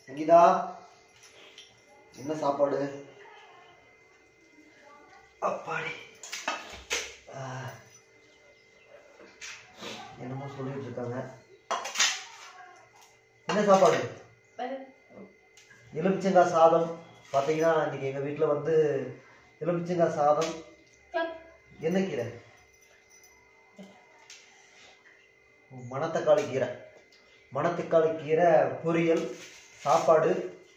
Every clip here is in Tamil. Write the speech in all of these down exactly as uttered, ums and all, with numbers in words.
சங்கீதா என்ன சாப்பாடு? அப்பாடி என்னமோ சொல்லிட்டு இருக்காங்க. என்ன சாப்பாடு? எலுமிச்சங்காய் சாதம். பார்த்தீங்கன்னா இன்னைக்கு எங்கள் வீட்டில் வந்து எலுமிச்சங்காய் சாதம். என்ன கீரை? மணத்தக்காளி கீரை. மணத்தக்காளி கீரை பொரியல், சாப்பாடு,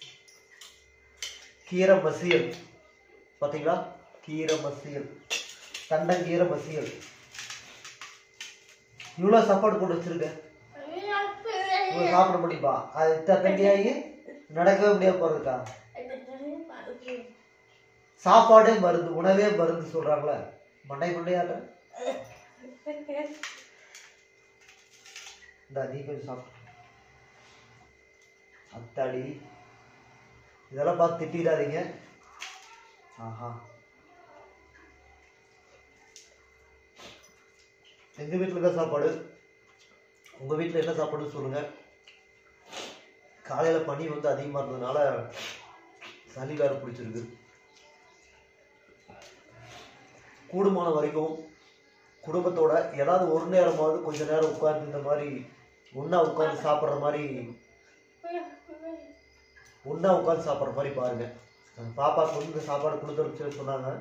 கீரை மசியல். பார்த்தீங்களா, கீரை மசியல், தண்டங்கீரை மசியல். இவ்வளோ சாப்பாடு போட்டு வச்சிருக்க, சாப்பிட முடியுமா? அது தண்டியாகி நடக்கவே முடியாது போறதுக்கா? சாப்பாடே மருந்து, உணவே மருந்து சொல்றாங்களே. மண்டை மண்டையாட்ட இந்த நீ கொஞ்சம் சாப்பிடு. அத்தாடி, இதெல்லாம் பார்த்து திட்டிடாதீங்க. ஆஹா, எங்க வீட்டில் தான் சாப்பாடு. உங்க வீட்டில் என்ன சாப்பாடுன்னு சொல்லுங்க. காலையில பனி வந்து அதிகமாக இருந்ததுனால சளி வேற பிடிச்சிருக்கு. கூடுமான வரைக்கும் குடும்பத்தோட ஏதாவது ஒரு நேரமாவது கொஞ்ச நேரம் உட்கார்ந்து இந்த மாதிரி ஒன்னா உட்கார்ந்து சாப்பிட்ற மாதிரி ஒன்னா உட்கார்ந்து சாப்பிட்ற மாதிரி பாருங்க. பாப்பாவுக்கு வந்து இந்த சாப்பாடு கொடுத்துருச்சு சொன்னாங்க.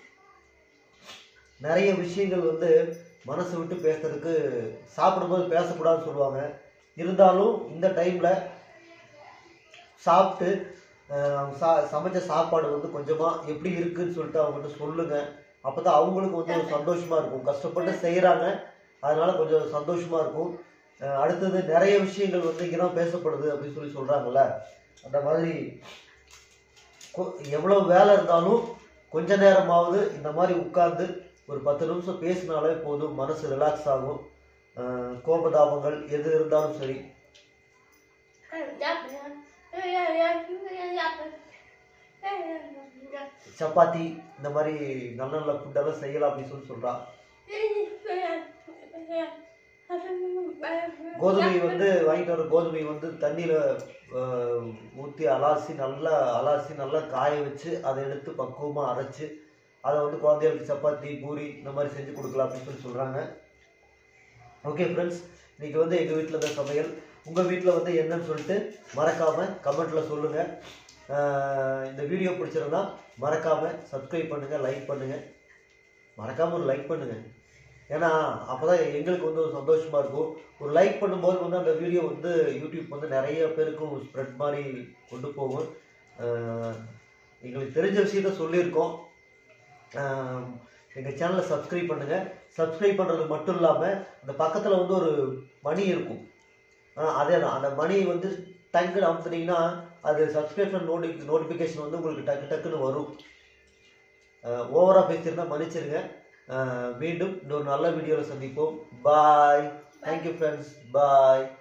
நிறைய விஷயங்கள் வந்து மனசு விட்டு பேசுறதுக்கு சாப்பிடும்போது பேசக்கூடாதுன்னு சொல்லுவாங்க. இருந்தாலும் இந்த டைம்ல சாப்பிட்டு சா சமைச்ச சாப்பாடு வந்து கொஞ்சமா எப்படி இருக்குன்னு சொல்லிட்டு அவங்ககிட்ட சொல்லுங்க. அப்பதான் அவங்களுக்கு வந்து ஒரு சந்தோஷமா இருக்கும். கஷ்டப்பட்டு செய்யறாங்க, அதனால கொஞ்சம் சந்தோஷமா இருக்கும். அடுத்தது நிறைய விஷயங்கள் வந்து இங்கதான் பேசப்படுது அப்படின்னு சொல்லி சொல்றாங்கல்ல, அந்த மாதிரி எவ்வளவு வேலை இருந்தாலும் கொஞ்ச நேரமாவது இந்த மாதிரி உட்கார்ந்து ஒரு பத்து நிமிஷம் பேசினாலே போதும், மனசு ரிலாக்ஸ் ஆகும். கோபதாபங்கள் எது இருந்தாலும் சரி. சப்பாத்தி இந்த மாதிரி நல்ல நல்ல ஃபுட்டெல்லாம் செய்யலாம் அப்படின்னு சொல்லி சொல்றா. கோதுமை வந்து வாங்கிட்டு வர கோதுமை வந்து தண்ணியில ஊற்றி அலாசி நல்லா அலாசி நல்லா காய வச்சு அதை எடுத்து பக்குவமா அரைச்சு அதை வந்து குழந்தைகளுக்கு சப்பாத்தி பூரி இந்த மாதிரி செஞ்சு கொடுக்கலாம் அப்படின்னு சொல்லி சொல்றாங்க. ஓகே ஃப்ரெண்ட்ஸ், இன்னைக்கு வந்து எங்கள் வீட்டில் தான் சமையல். உங்கள் வீட்டில் வந்து என்னன்னு சொல்லிட்டு மறக்காமல் கமெண்ட்டில் சொல்லுங்கள். இந்த வீடியோ பிடிச்சிருந்தா மறக்காமல் சப்ஸ்கிரைப் பண்ணுங்கள், லைக் பண்ணுங்கள். மறக்காமல் ஒரு லைக் பண்ணுங்கள், ஏன்னா அப்போ தான் எங்களுக்கு வந்து ஒரு சந்தோஷமாக இருக்கும். ஒரு லைக் பண்ணும்போது வந்து அந்த வீடியோ வந்து யூடியூப் வந்து நிறைய பேருக்கும் ஸ்ப்ரெட் மாதிரி கொண்டு போகும். எங்களுக்கு தெரிஞ்ச விஷயத்த சொல்லியிருக்கோம். எங்கள் சேனலை சப்ஸ்கிரைப் பண்ணுங்கள். சப்ஸ்கிரைப் பண்ணுறது மட்டும் இல்லாமல் அந்த பக்கத்தில் வந்து ஒரு மணி இருக்கும். அதே தான், அந்த மணி வந்து டக்குன்னு அமுத்துனீங்கன்னா அது சப்ஸ்கிரிப்ஷன் நோட்டி நோட்டிஃபிகேஷன் வந்து உங்களுக்கு டக்கு டக்குன்னு வரும். ஓவராக பேசியிருந்தா மன்னிச்சிருங்க. மீண்டும் இன்னொரு நல்ல வீடியோவில் சந்திப்போம். பாய். Thank you friends. பாய்.